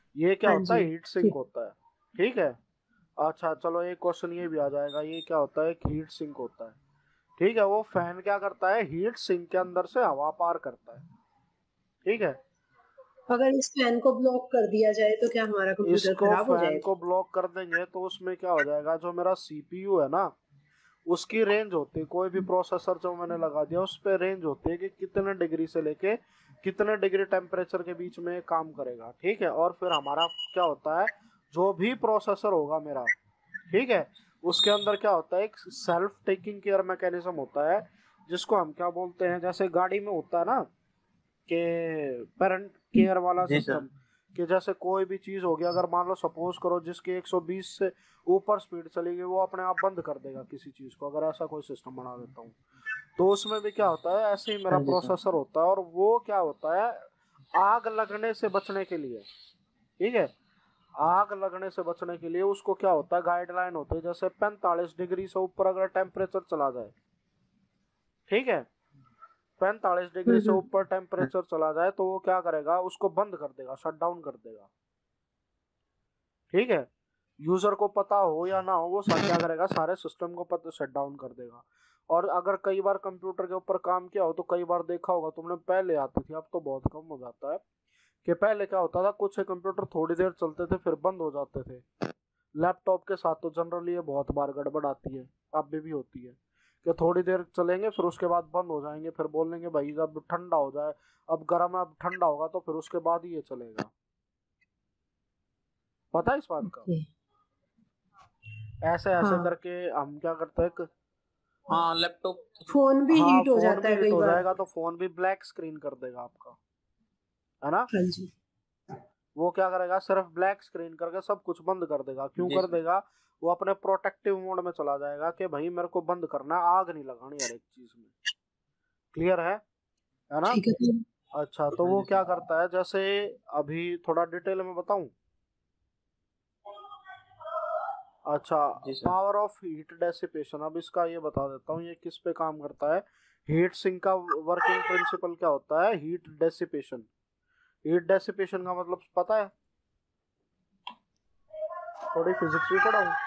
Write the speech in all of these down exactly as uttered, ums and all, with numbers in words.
ये क्या हाँ होता है? जी। हीट सिंक ठीक। होता है। ठीक है। अच्छा चलो एक क्वेश्चन ये भी आ जाएगा, ये क्या होता है? एक हीट सिंक होता है। ठीक है, वो फैन क्या करता है? हीट सिंक के अंदर से हवा पार करता है। ठीक है। अगर इस फैन को ब्लॉक कर दिया जाए तो क्या हमारा कंप्यूटर इसको खराब हो फैन जाएगा? को ब्लॉक कर देंगे तो उसमें क्या हो जाएगा, जो मेरा सीपीयू है ना, उसकी रेंज होती है, कोई भी प्रोसेसर जो मैंने लगा दिया उस पे रेंज होती है कि कितने डिग्री से लेके कितने डिग्री टेम्परेचर के बीच में ये काम करेगा। ठीक है। और फिर हमारा क्या होता है, जो भी प्रोसेसर होगा मेरा, ठीक है, उसके अंदर क्या होता है, एक सेल्फ टेकिंग केयर मैकेनिज्म होता है, जिसको हम क्या बोलते हैं, जैसे गाड़ी में होता है ना कि पेरेंट केयर वाला जी सर। सिस्टम, कि जैसे कोई भी चीज होगी, अगर मान लो सपोज करो जिसकी एक सौ बीस से ऊपर स्पीड चलेगी, वो अपने आप बंद कर देगा किसी चीज को, अगर ऐसा कोई सिस्टम बना देता हूँ। तो उसमें भी क्या होता है, ऐसे ही मेरा हाँ जी सर। प्रोसेसर होता है, और वो क्या होता है, आग लगने से बचने के लिए, ठीक है, आग लगने से बचने के लिए उसको क्या होता है, गाइडलाइन होती है, जैसे पैंतालीस डिग्री से ऊपर अगर टेम्परेचर चला जाए, ठीक है, पैंतालीस डिग्री हम्म से हम्म। ऊपर टेम्परेचर चला जाए तो वो क्या करेगा, उसको बंद कर देगा, शट डाउन कर देगा। ठीक है। यूजर को पता हो या ना हो, वो सा- क्या करेगा, सारे सिस्टम को पता शट डाउन कर देगा। और अगर कई बार कंप्यूटर के ऊपर काम किया हो तो कई बार देखा होगा तुमने, पहले आती थी, अब तो बहुत कम हो जाता है, कि पहले क्या होता था, कुछ कंप्यूटर थोड़ी देर चलते थे फिर बंद हो जाते थे। लैपटॉप के साथ तो जनरली ये बहुत बार गड़बड़ आती है, अब भी, भी होती है, कि थोड़ी देर चलेंगे फिर उसके बाद बंद हो जाएंगे, फिर बोलेंगे भाई जब ठंडा हो जाए, अब गर्म है अब ठंडा होगा तो फिर उसके बाद ही ये चलेगा। पता है इस बात का? ओके। ऐसे ऐसे हाँ, करके हम क्या करते हैं क- हाँ लैपटॉप। फोन भी हाँ हीट हो फोन जाता भी है हिट कई हो बार। जाएगा तो फोन भी ब्लैक स्क्रीन कर देगा आपका, है ना। हाँ जी। वो क्या करेगा, सिर्फ ब्लैक स्क्रीन करके सब कुछ बंद कर देगा। क्यों जी कर सर। देगा? वो अपने प्रोटेक्टिव मोड में चला जाएगा कि भाई मेरे को बंद करना है, आग नहीं लगानी हर एक चीज में। क्लियर है है ना। ठीक है तो। अच्छा तो हाँ वो जी क्या सर। करता है, जैसे अभी थोड़ा डिटेल में बताऊं। अच्छा, जी sir. Power of heat dissipation, अब इसका ये बता देता हूँ ये किस पे काम करता है। हीट सिंक का वर्किंग प्रिंसिपल क्या होता है? Heat dissipation. हीट डेसिपेशन का मतलब पता है? थोड़ी फिजिक्स भी पढ़ा हूँ।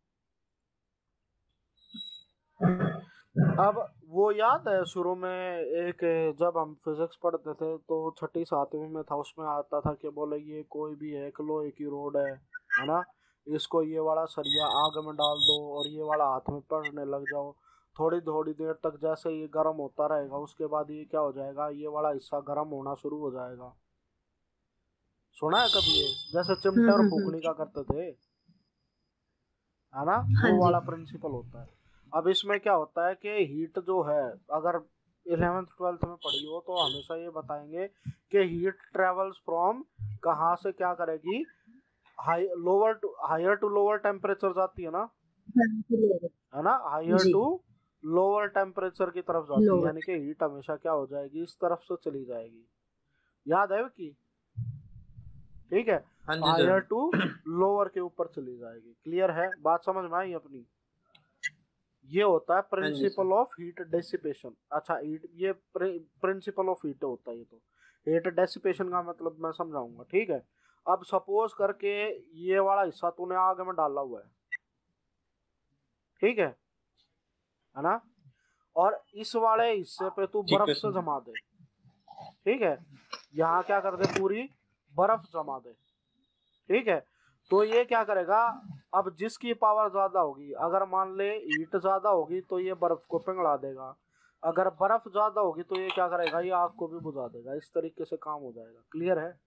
अब वो याद है शुरू में एक, जब हम फिजिक्स पढ़ते थे तो छठी सातवीं में था, उसमें आता था कि बोले ये कोई भी है एक लोहे की रोड है है ना, इसको ये वाला सरिया आग में डाल दो और ये वाला हाथ में पड़ने लग जाओ, थोड़ी थोड़ी देर तक जैसे ये गर्म होता रहेगा उसके बाद ये क्या हो जाएगा, ये वाला हिस्सा गर्म होना शुरू हो जाएगा। सुना है कभी ये? जैसे चिमटे हम्म और हम्म हम्म। फूकनी का करते थे, है ना, हाँ वो जी। वाला प्रिंसिपल होता है। अब इसमें क्या होता है कि हीट जो है, अगर इलेवेंथ ट्वेल्थ में पढ़ी हो तो हमेशा ये बताएंगे कि हीट ट्रेवल्स फ्रॉम, कहाँ से क्या करेगी, high lower to higher to lower temperature जाती है ना, हाँ, जी। है ना, हायर जी। टू लोअर टेम्परेचर की तरफ जाती है, लोअर। यानी कि हीट हमेशा क्या हो जाएगी, इस तरफ से चली जाएगी। याद है कि, ठीक है, हाँ जी हायर टू सर। लोअर के ऊपर चली जाएगी। क्लियर है, बात समझ में आई अपनी? ये होता है हाँ जी sir. Principle of heat dissipation. अच्छा हीट, ये प्रिंसिपल ऑफ हीट होता है ये तो। हीट डेसिपेशन का मतलब मैं समझाऊंगा, ठीक है। अब सपोज करके ये वाला हिस्सा तूने आग में डाला हुआ है, ठीक है है ना, और इस वाले हिस्से पे तू ठीक बर्फ है से सर। जमा दे, ठीक है, यहाँ क्या कर दे, पूरी बर्फ जमा दे, ठीक है। तो ये क्या करेगा, अब जिसकी पावर ज्यादा होगी, अगर मान ले हीट ज्यादा होगी तो ये बर्फ को पिघला देगा, अगर बर्फ ज्यादा होगी तो ये क्या करेगा, ये आग को भी बुझा देगा, इस तरीके से काम हो जाएगा। क्लियर है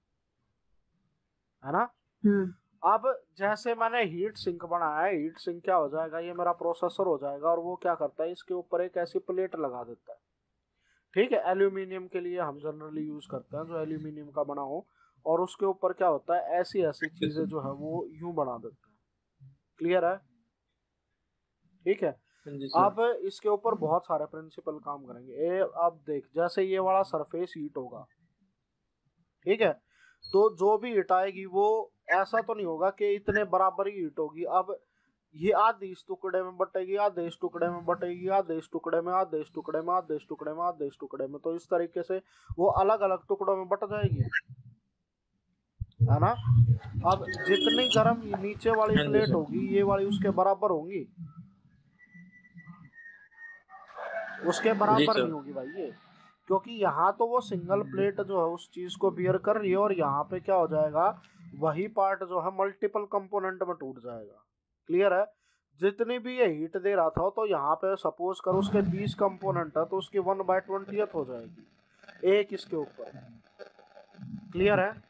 है ना। हम्म। अब जैसे मैंने हीट सिंक बनाया है, हीट सिंक क्या हो जाएगा, ये मेरा प्रोसेसर हो जाएगा, और वो क्या करता है, इसके ऊपर एक ऐसी प्लेट लगा देता है, ठीक है, एल्यूमिनियम के लिए हम जनरली यूज करते हैं, जो एल्यूमिनियम का बना हो, और उसके ऊपर क्या होता है, ऐसी ऐसी ठीक है चीजें सर। जो है वो यूं बना देते हैं। क्लियर है, ठीक है। हाँ जी सर। अब इसके ऊपर बहुत सारे प्रिंसिपल काम करेंगे। ए, अब देख, जैसे ये वाला सरफेस हीट होगा, ठीक है, तो जो भी हीट आएगी वो ऐसा तो नहीं होगा कि इतने बराबर ही हीट होगी। अब ये आधे इस टुकड़े में बटेगी, आधे इस टुकड़े में बटेगी, आधे इस टुकड़े में, आधे इस टुकड़े में, आधे इस टुकड़े में, आधे इस टुकड़े में, तो इस तरीके से वो अलग अलग टुकड़ों में बट जाएगी। है ना। अब जितनी गर्म नीचे वाली हाँ जी प्लेट सर। होगी ये वाली उसके बराबर होंगी, उसके जी बराबर सर। नहीं होगी भाई ये, क्योंकि यहाँ तो वो सिंगल प्लेट जो है उस चीज को बियर कर रही है, और यहाँ पे क्या हो जाएगा, वही पार्ट जो है मल्टीपल कंपोनेंट में टूट जाएगा। क्लियर है। जितनी भी ये हीट दे रहा था तो यहाँ पे सपोज करो उसके बीस कंपोनेंट है, तो उसकी वन बाय ट्वेंटियथ हो जाएगी एक इसके ऊपर। क्लियर है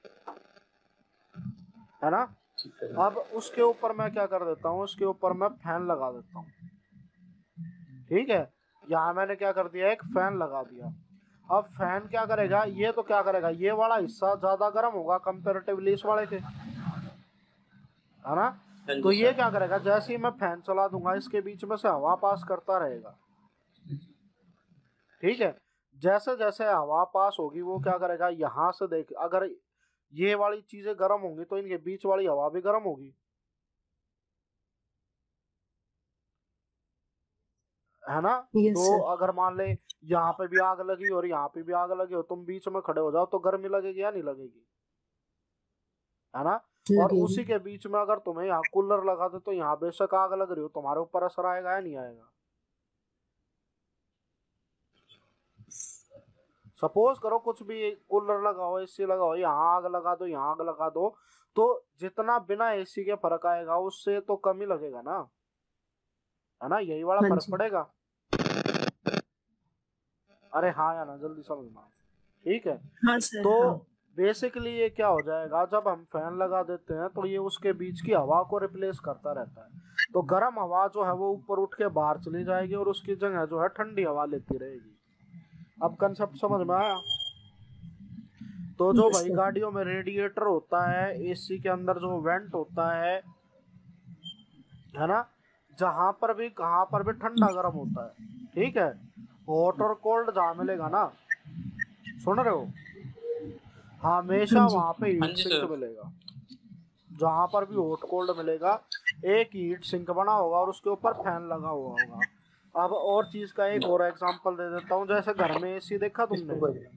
है ना। ठीक है। अब उसके ऊपर मैं क्या कर देता हूँ, उसके ऊपर मैं फैन लगा देता हूँ। ठीक है, यहाँ मैंने क्या कर दिया, एक फैन लगा दिया। अब फैन क्या करेगा, ये तो क्या करेगा, ये वाला हिस्सा ज्यादा गर्म होगा कंपेरेटिवली इस वाले के, है ना। हाँ तो जी ये सर। क्या करेगा, जैसे ही मैं फैन चला दूंगा इसके बीच में से हवा पास करता रहेगा। ठीक है, जैसे जैसे हवा पास होगी वो क्या करेगा, यहाँ से देख, अगर ये वाली चीजें गर्म होंगी तो इनके बीच वाली हवा भी गर्म होगी, है ना। यस तो सर। अगर मान ले यहाँ पे भी आग लगी और यहाँ पे भी आग लगी हो, तुम बीच में खड़े हो जाओ तो गर्मी लगेगी या नहीं लगेगी, है ना। और लगेगी। उसी के बीच में अगर तुम्हें यहाँ कूलर लगा दे तो यहाँ बेशक आग लग रही हो, तुम्हारे ऊपर असर आएगा या नहीं आएगा। सपोज करो कुछ भी, कूलर लगाओ, एसी लगाओ, यहाँ आग लगा दो, यहाँ आग लगा दो, तो जितना बिना एसी के फर्क आएगा उससे तो कम ही लगेगा ना, है ना। यही वाला हाँ फर्क जी। पड़ेगा। अरे हाँ या ना, जल्दी समझना। ठीक है, हाँ सर। तो हाँ बेसिकली ये क्या हो जाएगा, जब हम फैन लगा देते हैं तो ये उसके बीच की हवा को रिप्लेस करता रहता है, तो गर्म हवा जो है वो ऊपर उठ के बाहर चली जाएगी और उसकी जगह जो है ठंडी हवा लेती रहेगी। अब कंसेप्ट समझ में आया। तो जो यस भाई सर। गाड़ियों में रेडिएटर होता है, एसी के अंदर जो वेंट होता है है ना, जहां पर भी कहां पर भी ठंडा गर्म होता है। ठीक है, हॉट और कोल्ड जहां मिलेगा ना, सुन रहे हो, हमेशा हाँ जी। वहां पे हाँ हीट जी सिंक सर। मिलेगा। जहां पर भी हॉट कोल्ड मिलेगा एक हीट सिंक बना होगा और उसके ऊपर फैन लगा हुआ होगा। अब और चीज का एक और एग्जांपल दे देता हूँ, जैसे घर में एसी देखा इसको तुमने, कोई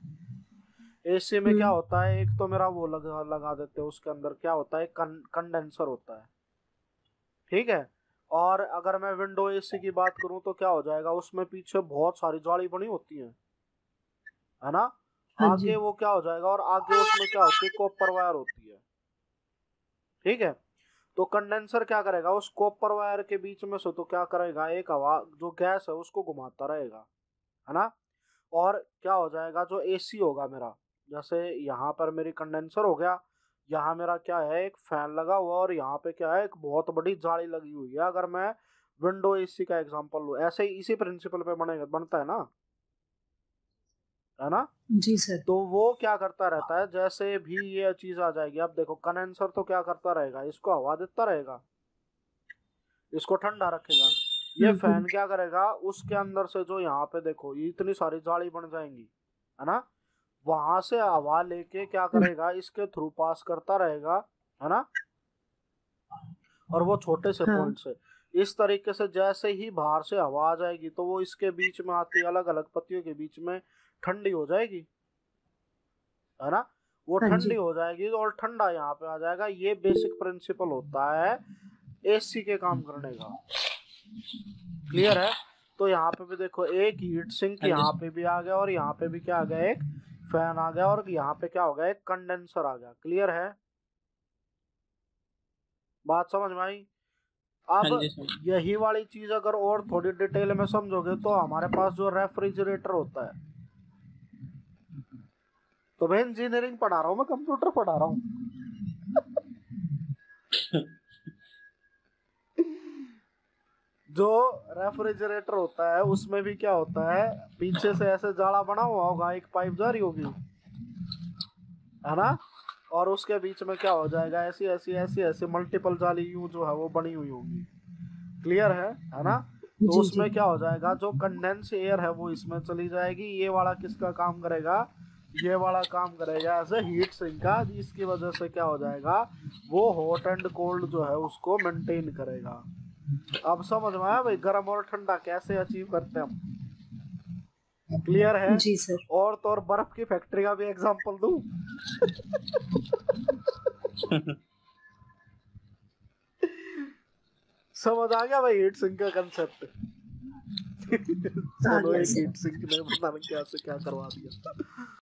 एसी में क्या हम्म। होता है, एक तो मेरा वो लगा लगा देते हैं, उसके अंदर क्या होता है, कं, कंडेंसर होता है। ठीक है, और अगर मैं विंडो एसी की बात करूं तो क्या हो जाएगा, उसमें पीछे बहुत सारी जाली बनी होती है, है ना। हाँ जी। आगे वो क्या हो जाएगा, और आगे उसमें क्या होती है, कॉपर वायर होती है। ठीक है, तो कंडेंसर क्या करेगा, उस कॉपर वायर के बीच में से तो क्या करेगा, एक हवा जो गैस है उसको घुमाता रहेगा, है ना। और क्या हो जाएगा, जो एसी होगा मेरा, जैसे यहाँ पर मेरी कंडेंसर हो गया, यहाँ मेरा क्या है, एक फैन लगा हुआ, और यहाँ पे क्या है, एक बहुत बड़ी जाली लगी हुई है। अगर मैं विंडो एसी का एग्जांपल लूँ, ऐसे ही इसी प्रिंसिपल पे बनेगा बनता है ना, है ना। जी सर। तो वो क्या करता रहता है, जैसे भी ये चीज आ जाएगी, अब देखो कंडेंसर तो क्या करता रहेगा, इसको हवा देता रहेगा, इसको ठंडा रखेगा। ये हम्म। फैन क्या करेगा, उसके अंदर से जो यहाँ पे देखो ये इतनी सारी जाली बन जाएंगी, है ना, वहां से हवा लेके क्या करेगा, इसके थ्रू पास करता रहेगा, है ना। और वो छोटे से हाँ पॉइंट से इस तरीके से, जैसे ही बाहर से हवा आ जाएगी तो वो इसके बीच में आती, अलग अलग पत्तियों के बीच में ठंडी हो जाएगी, है ना। वो हाँ ठंडी जी। हो जाएगी और ठंडा यहाँ पे आ जाएगा। ये बेसिक प्रिंसिपल होता है एसी के काम करने का। क्लियर है। तो यहाँ पे भी देखो एक हीट सिंक हाँ जी यहाँ सर। पे भी आ गया, और यहाँ पे भी क्या आ गया, एक फैन आ गया, और यहाँ पे क्या हो गया, एक कंडेंसर आ गया। क्लियर है, बात समझ में आई। हाँ अब जी सर। यही वाली चीज अगर और थोड़ी डिटेल में समझोगे तो हमारे पास जो रेफ्रिजरेटर होता है, तो मैं इंजीनियरिंग पढ़ा रहा हूँ, मैं कंप्यूटर पढ़ा रहा हूँ। जो रेफ्रिजरेटर होता है उसमें भी क्या होता है, पीछे से ऐसे जाड़ा बना हुआ होगा, एक पाइप जा रही होगी, है ना, और उसके बीच में क्या हो जाएगा, ऐसी ऐसी ऐसी ऐसी मल्टीपल जाली यूं जो है वो बनी हुई होगी। क्लियर है है ना। तो जी जी। उसमें क्या हो जाएगा, जो कंडेंस एयर है वो इसमें चली जाएगी। ये वाला किसका काम करेगा, ये वाला काम करेगा एज ए हीट सिंक का, जिसकी वजह से क्या हो जाएगा, वो हॉट एंड कोल्ड जो है उसको मेंटेन करेगा। अब समझ में आया भाई, गर्म और ठंडा कैसे अचीव करते हैं हम। क्लियर है। जी सर। और तो और बर्फ की फैक्ट्री का भी एग्जांपल दूं। समझ आ गया भाई हीट सिंक का कंसेप्ट। आ चलो गया एक सर। हीट सिंक ने पता नहीं क्या से क्या करवा दिया।